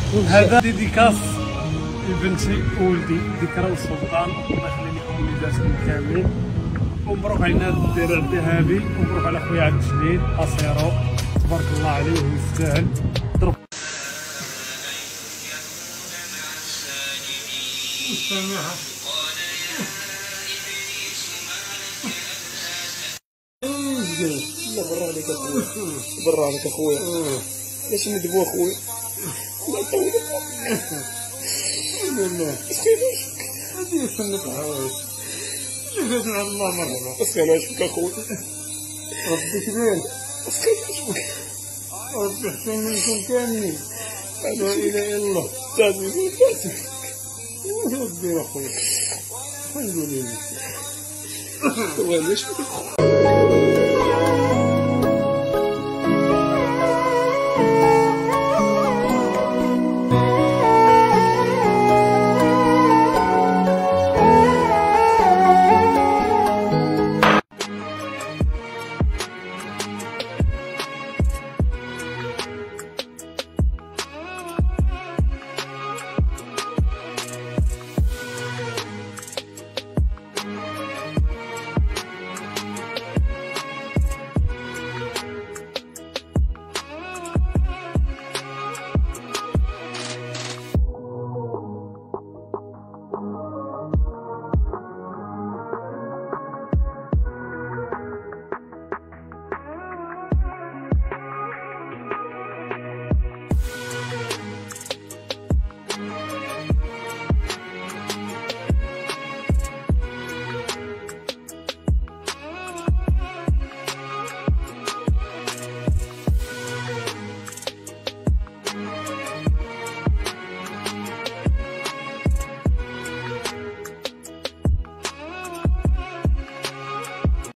هذا ديديكاس لبنتي وولدي ذكرى السلطان، الله يخلي لكم وليداتكم كاملين. ومبروك علينا الدرع الذهبي، ومبروك على خويا عبد الجليل اصيرو، تبارك الله عليه ويستاهل. السماحة لا برا عليك اخويا، برا عليك اخويا، علاش ندبو اخويا؟ الله يطول والله هذه سنة الحوايج، جزاك الله مرحبا. اسكن عاشقك اخويا، ربي كبير، اسكن عاشقك، ربي احسن منكم كاملين، لا اله الا الله. تعزيز ودير اخويا، شنو نقول لك؟ هو علاش